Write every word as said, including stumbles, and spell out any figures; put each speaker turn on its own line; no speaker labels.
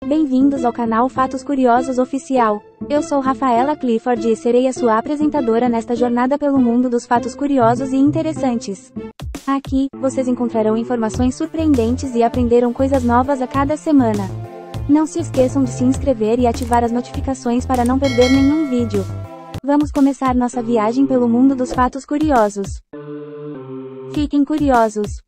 Bem-vindos ao canal Fatos Curiosos Oficial. Eu sou Rafaela Clifford e serei a sua apresentadora nesta jornada pelo mundo dos fatos curiosos e interessantes. Aqui, vocês encontrarão informações surpreendentes e aprenderão coisas novas a cada semana. Não se esqueçam de se inscrever e ativar as notificações para não perder nenhum vídeo. Vamos começar nossa viagem pelo mundo dos fatos curiosos. Fiquem curiosos!